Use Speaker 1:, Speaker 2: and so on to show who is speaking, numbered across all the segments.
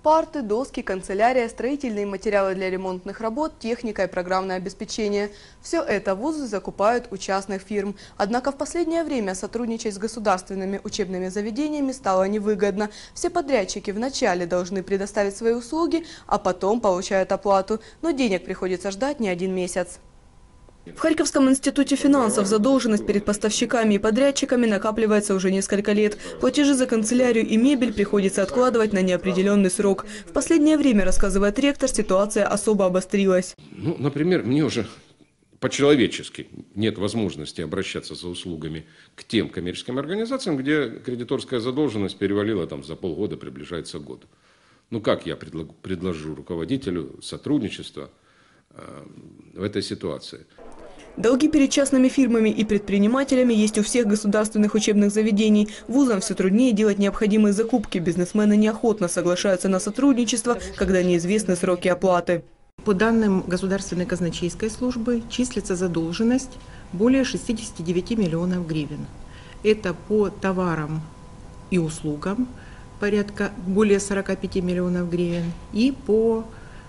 Speaker 1: Парты, доски, канцелярия, строительные материалы для ремонтных работ, техника и программное обеспечение. Все это вузы закупают у частных фирм. Однако в последнее время сотрудничать с государственными учебными заведениями стало невыгодно. Все подрядчики вначале должны предоставить свои услуги, а потом получают оплату. Но денег приходится ждать не один месяц. В Харьковском институте финансов задолженность перед поставщиками и подрядчиками накапливается уже несколько лет. Платежи за канцелярию и мебель приходится откладывать на неопределенный срок. В последнее время, рассказывает ректор, ситуация особо обострилась.
Speaker 2: Например, мне уже по-человечески нет возможности обращаться за услугами к тем коммерческим организациям, где кредиторская задолженность перевалила за полгода, приближается к году. Как я предложу руководителю сотрудничества в этой ситуации?
Speaker 1: Долги перед частными фирмами и предпринимателями есть у всех государственных учебных заведений. Вузам все труднее делать необходимые закупки. Бизнесмены неохотно соглашаются на сотрудничество, когда неизвестны сроки оплаты.
Speaker 3: По данным Государственной казначейской службы числится задолженность более 69 миллионов гривен. Это по товарам и услугам порядка более 45 миллионов гривен и по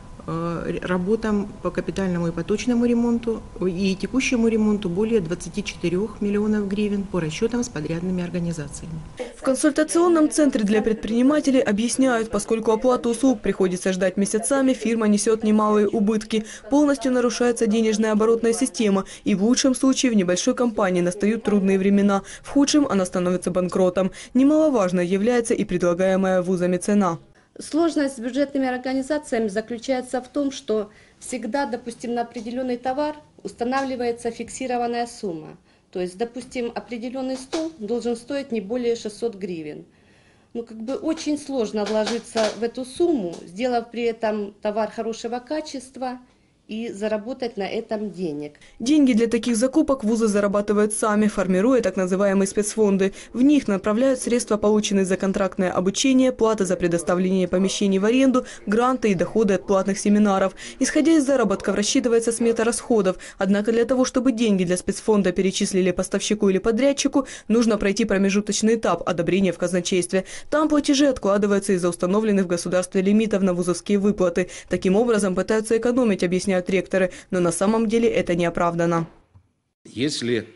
Speaker 3: работам по капитальному и поточному ремонту и текущему ремонту более 24 миллионов гривен по расчетам с подрядными организациями.
Speaker 1: В консультационном центре для предпринимателей объясняют, поскольку оплату услуг приходится ждать месяцами, фирма несет немалые убытки. Полностью нарушается денежная оборотная система, и в лучшем случае в небольшой компании настают трудные времена, в худшем она становится банкротом. Немаловажной является и предлагаемая вузами цена.
Speaker 4: Сложность с бюджетными организациями заключается в том, что всегда, допустим, на определенный товар устанавливается фиксированная сумма. То есть, допустим, определенный стол должен стоить не более 600 гривен. Очень сложно вложиться в эту сумму, сделав при этом товар хорошего качества и заработать на этом денег.
Speaker 1: Деньги для таких закупок вузы зарабатывают сами, формируя так называемые спецфонды. В них направляют средства, полученные за контрактное обучение, плата за предоставление помещений в аренду, гранты и доходы от платных семинаров. Исходя из заработков рассчитывается смета расходов. Однако для того, чтобы деньги для спецфонда перечислили поставщику или подрядчику, нужно пройти промежуточный этап – одобрения в казначействе. Там платежи откладываются из-за установленных в государстве лимитов на вузовские выплаты. Таким образом пытаются экономить, объясняют ректоры, но на самом деле это не оправдано.
Speaker 2: Если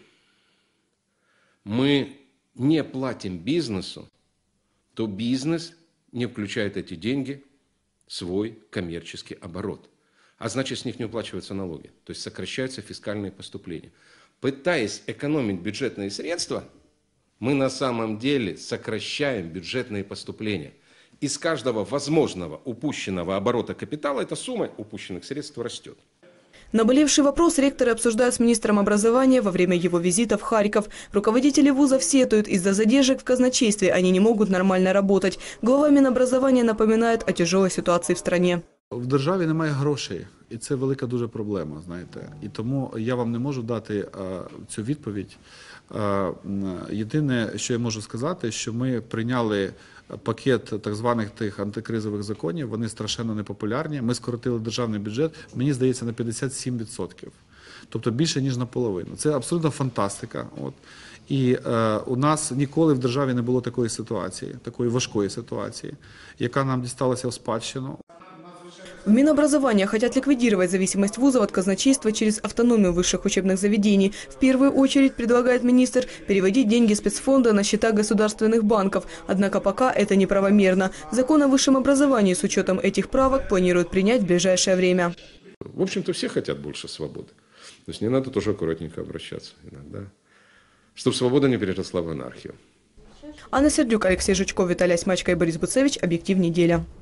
Speaker 2: мы не платим бизнесу, то бизнес не включает эти деньги в свой коммерческий оборот. А значит, с них не уплачиваются налоги. То есть сокращаются фискальные поступления. Пытаясь экономить бюджетные средства, мы на самом деле сокращаем бюджетные поступления. Из каждого возможного упущенного оборота капитала эта сумма упущенных средств растет.
Speaker 1: Наболевший вопрос ректоры обсуждают с министром образования во время его визита в Харьков. Руководители вузов сетуют, из-за задержек в казначействе они не могут нормально работать. Глава Минобразования напоминает о тяжелой ситуации в стране.
Speaker 5: В державі немає грошей, і це велика дуже проблема, знаєте. І тому я вам не можу дати цю відповідь. Єдине, що я можу сказати, що ми прийняли пакет так званих тих антикризових законів, вони страшенно непопулярні. Ми скоротили державний бюджет, мені здається, на 57%. Тобто більше, ніж наполовину. Це абсолютно фантастика. І у нас ніколи в державі не було такої ситуації, такої важкої ситуації, яка нам дісталася в спадщину.
Speaker 1: В Минобразования хотят ликвидировать зависимость вузов от казначейства через автономию высших учебных заведений. В первую очередь, предлагает министр, переводить деньги спецфонда на счета государственных банков. Однако пока это неправомерно. Закон о высшем образовании с учетом этих правок планируют принять в ближайшее время.
Speaker 2: В общем-то, все хотят больше свободы. То есть не надо тоже аккуратненько обращаться иногда, чтобы свобода не переросла в анархию.
Speaker 1: Анна Сердюк, Алексей Жучков, Виталий Смачко и Борис Буцевич. Объектив. Неделя.